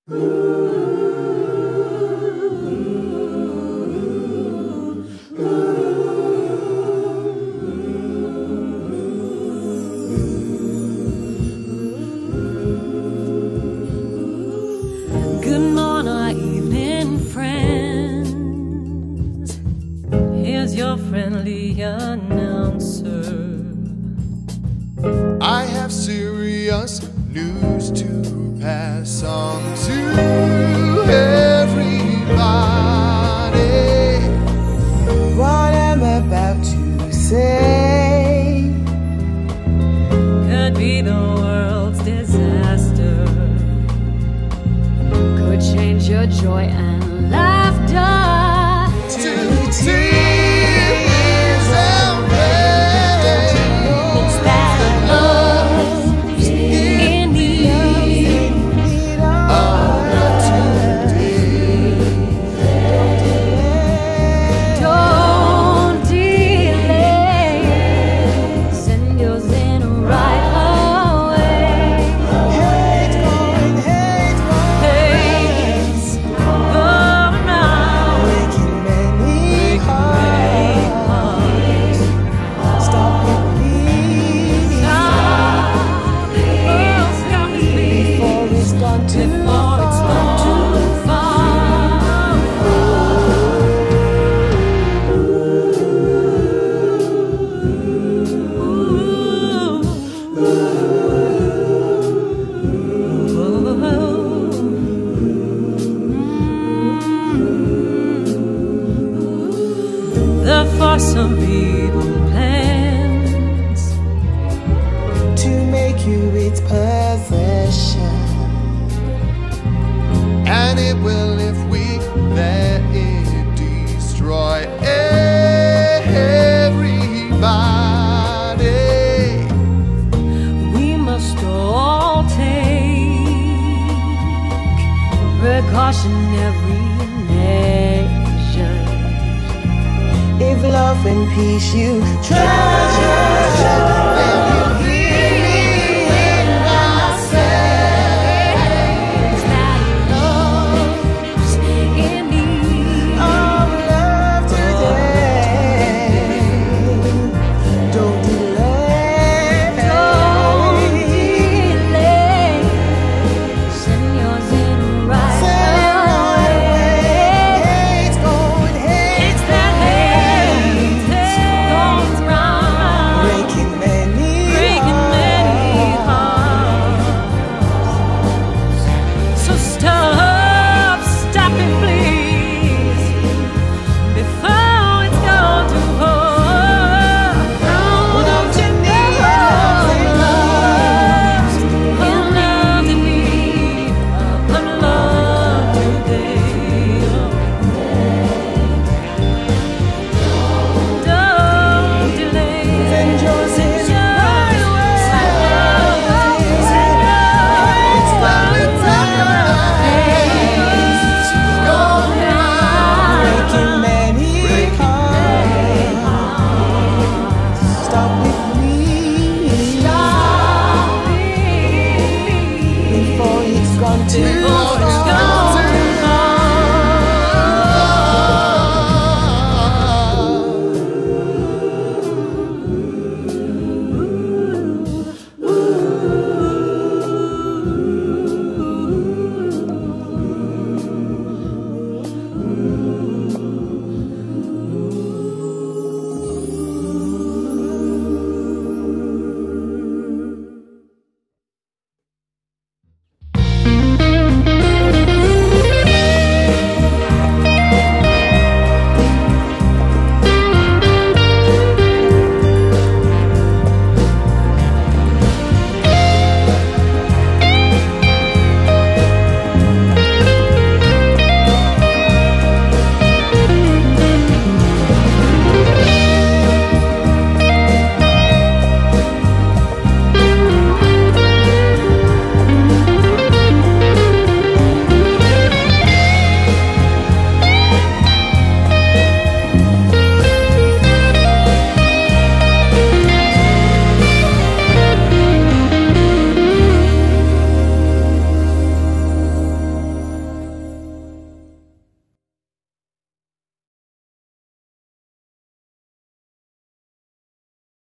Good morning, evening, friends. Here's your friendly announcer. I have serious news to pass on to everybody. What I'm about to say Could be the world's disaster. Could change your joy and laughter To tears and pain. It's that love's in the Don't delay. Send yours in right away. Hate's going around. Breaking many hearts. Stop it, please. Before it's gone too far. The force of evil plans to make you its possession. And it will if we let it destroy everybody. we must all take precautionary measures. If love and peace you treasure.